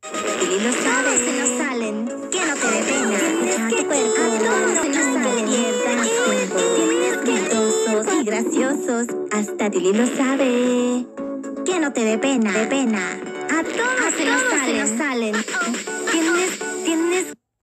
Tilly lo sabe. Todos se nos salen. Que no te dé pena. Escucha tu cuerpo. A todos se nos salen. Tienes chistosos y graciosos. Hasta Tilly lo sabe. Que no te dé pena. A todos se nos salen. Se nos salen. Tienes